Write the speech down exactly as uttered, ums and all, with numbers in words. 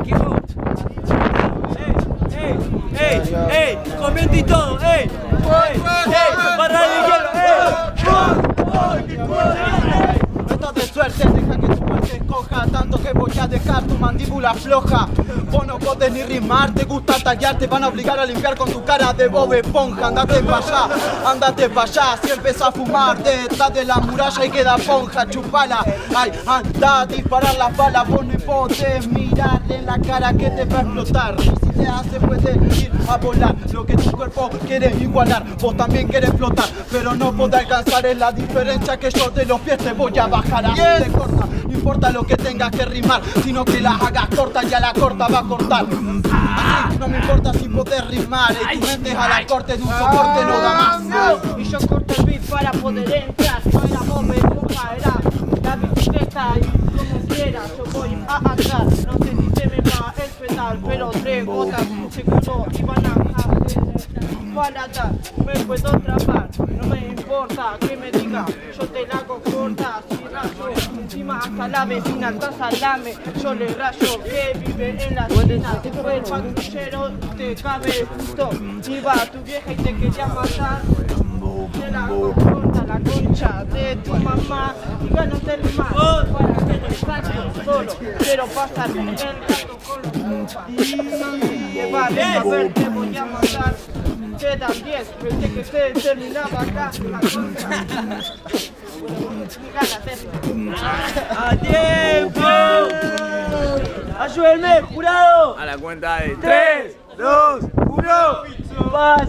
equipo. ¡Ey! ¡Ey! ¡Ey! ¡Comiente y todo! ¡Ey! ¡Ey! ¡Ey! ¡Barra de hielo! ¡Ey! No estás de suerte, deja que tu muerte escoja. Tanto que voy a dejar tu mandíbula floja. Vos no podés ni rimar, te gusta tallar. Te van a obligar a limpiar con tu cara de Bob Esponja. Andate pa' allá, andate pa' allá. Si empezás a fumar detrás de la muralla y queda ponja, chupala. Ay, anda a disparar las balas. Vos no podés mirarle en la cara que te va a explotar. Y si te hace puede ir a volar. Lo que tu cuerpo quiere igualar, vos también quieres flotar, pero no podés alcanzar. Es la diferencia que yo de los pies te voy a bajar. Así te corta, no importa lo que tengas que rimar, sino que las hagas cortas y a la corta va a cortar. Así no me importa si podés rimar, y tu mente a la corte de un soporte no da más. Y yo corto el beat para poder entrar. No era Bob Esponja, era la bicicleta. Y como quiera yo voy a andar. No sé si se me va el pedal, pero tres gotas seguro iban a para dar. Me puedo atrapar, no me importa que me diga. Yo te la hago corta, si rayo encima hasta la vecina, hasta salame. Yo le rayo que vive en la esquina. Fue el patrullero, te cabe justo. Iba tu vieja y te quería matar. Te la hago corta, la concha de tu mamá. Y ganas del mar para que me saque solo. Quiero pasar el rato con los compas. Te vale a ver, te voy a matar. Quedan diez, pensé que se terminaba acá la concha. ¡A tiempo! ¡Ayúdenme, jurado! A la cuenta de tres, dos, uno.